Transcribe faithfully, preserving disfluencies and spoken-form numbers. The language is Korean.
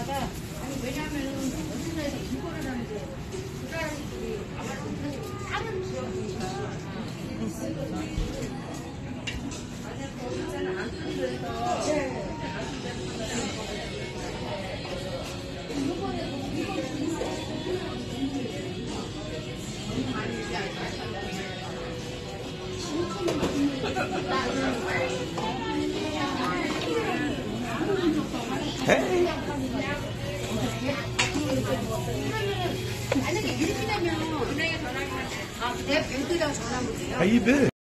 거기다가 아니 왜냐면은 어디서에서 이거를 하는데 그 사람들이 아마도 사실 다른 지역이니까 만약 거기서는 안 쓰는 데서 Hey. 만약에 이렇게 되면 아, 내 뱅크랑 전화하면 돼요? How you been?